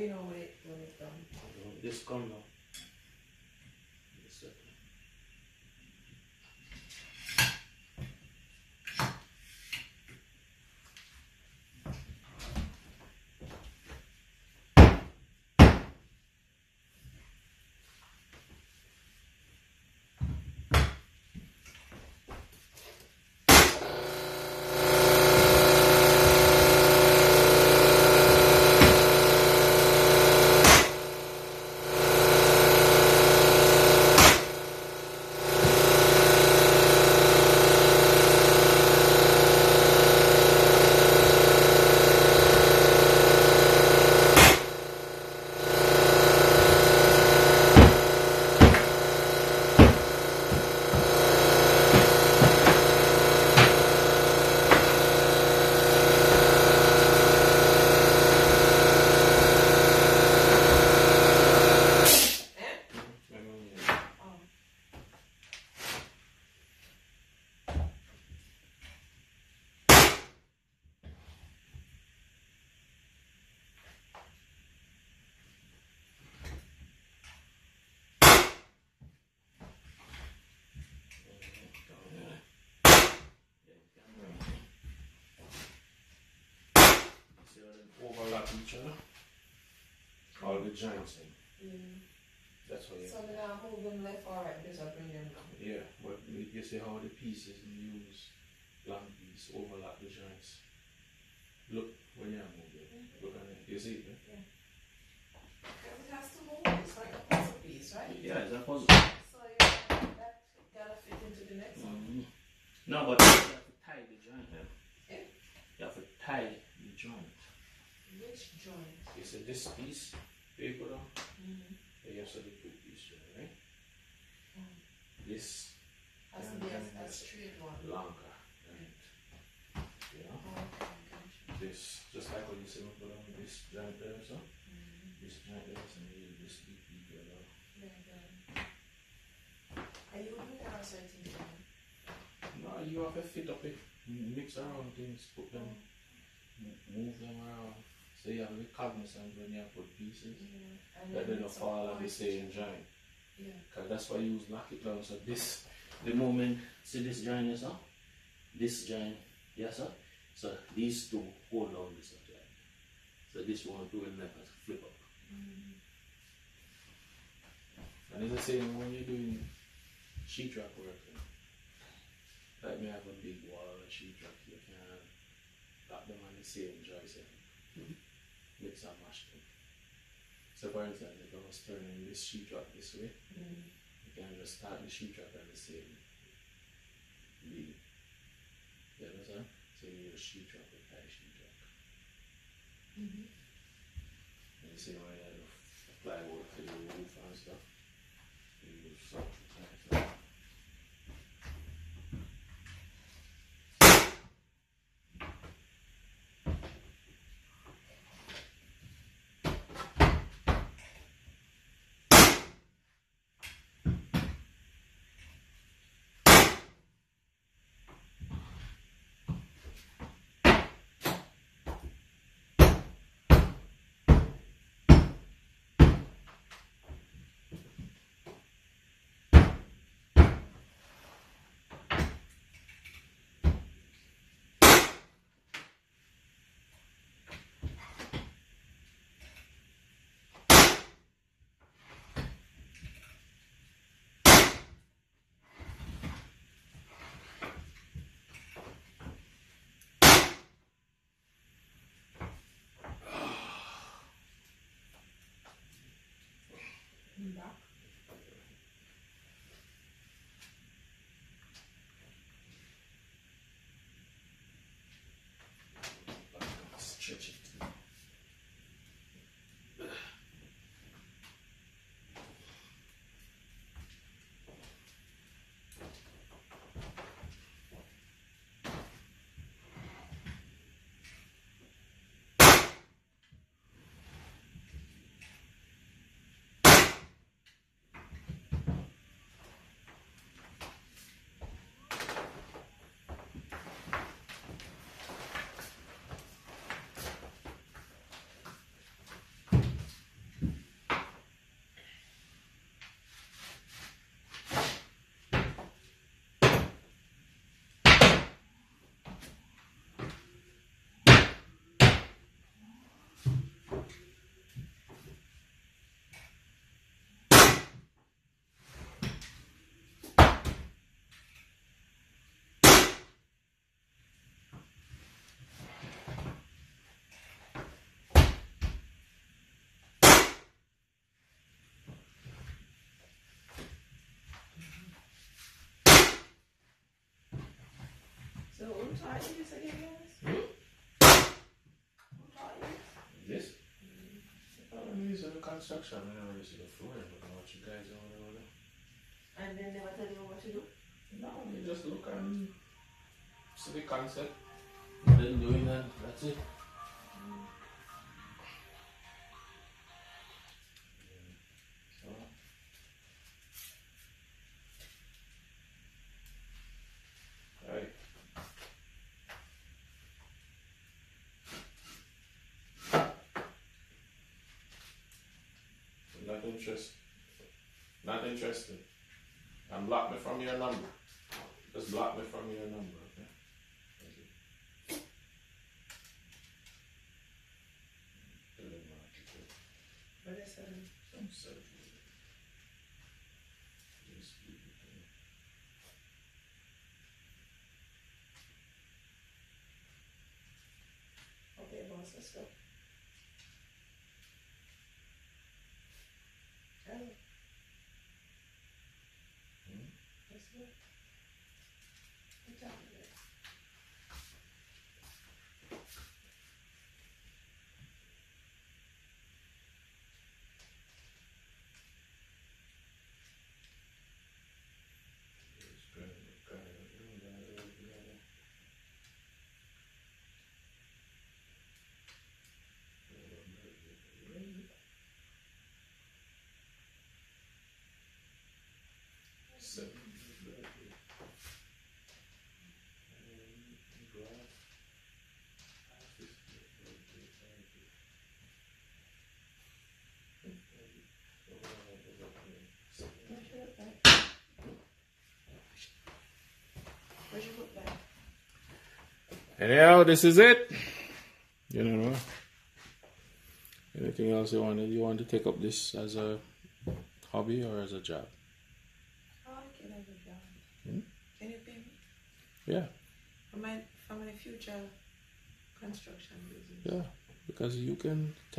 you know when it's done? This come now. This overlap each other. All the joints in. That's why. So then I'll move them left or right because I bring them down. Yeah, but you see how the pieces you use long piece overlap the joints. Look when you move it. Look at it. You see it? Yeah. Because it has to move. It's like a puzzle piece, right? Yeah, it's a puzzle. So that gotta fit into the next one. No, but you have to tie the joint. Yeah? You have to tie the joint. Which joint? You see this piece, paper down? You have to do two pieces, right? This has to be a straight one. Longer, right? Yeah. This, just like what you see me put on this joint there, so? This joint there, so you use this big paper down. Very good. Are you doing a certain joint? No, you have to fit up it, mix around things, put them, move them around. So you have to be cognizant when you have put pieces that they don't fall at the same joint. Yeah. Because that's why you use lock it down. So this, the moment, see this joint, yes sir? This joint, yes sir? So these two hold on this joint. So this one will never flip up. And it's the same when you're doing sheetrock work. Like me have a big wall of sheetrock, you can lock them on the same joint. Mix and mash them. So for instance, if I was turning this sheetrock this way, you can just start the sheetrock at the same bead. You understand? So you use sheetrock with tie sheetrock. And you see when you have plywood for the roof and stuff, you use something like that. Back. Stretch it. construction, I never really see the floor, but I watch you guys over there. And then never tell you what to do. No, you just look and see the concept, what they're doing, and that's it. So, right. Not interested. Not interested. And block me from your number. Just block me from your number, okay? Thank you. Telemarketer. What is that? Some surgery. Just keep it there. Okay, boss, let's go. Hello. Let's go. What time is it? Just grab the card. Seven. Where's your book bag? Where's your book bag? Anyhow, this is it. You don't know. Anything else you want? You want to take up this as a hobby or as a job? Oh, I can have a job. Hmm? Can you pay me? Yeah, For my future construction business. yeah. Because you can